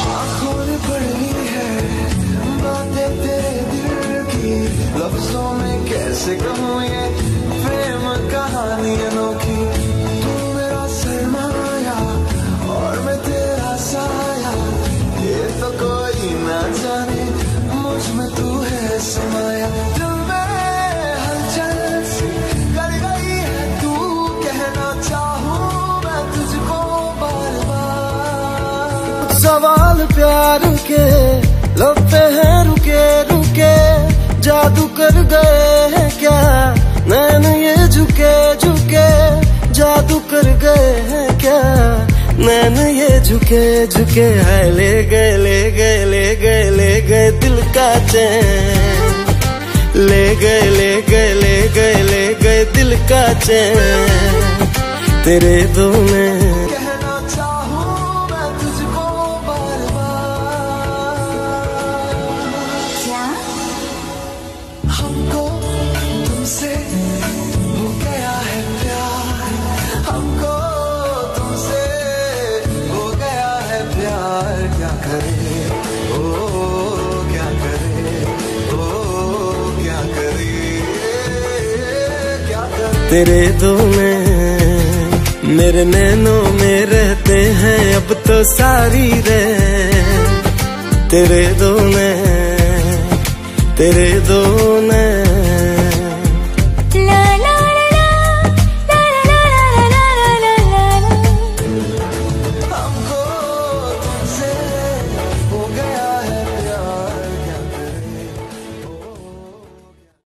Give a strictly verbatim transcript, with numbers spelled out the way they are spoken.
आंखों ने पढ़ी है बातें तेरे दिल की, लफ्जों में कैसे कहूँ ये प्रेम कहानी अनोखी। तू मेरा सरमाया और मैं तेरा साया, ये तो कोई ना जाने मुझ में तू है समाया। दिल में हलचल सी कर गई है तू, कहना चाहूँ मैं तुझको बार बार। सवाल प्यार के लब पे है रुके रुके, जादू कर गए हैं क्या नैन ये झुके झुके, जादू कर गए हैं क्या नैन ये झुके झुके। है ले गए ले गए ले गए ले गए दिल का चैन, ले गए ले गए ले गए ले गए दिल का चैन तेरे दो में। हमको तुमसे हो गया है प्यार, हमको तुमसे हो गया है प्यार। क्या करे ओ क्या करे ओ क्या करे क्या करे। तेरे दो में मेरे नैनों में रहते हैं अब तो सारी रे, तेरे दो में तेरे दो ने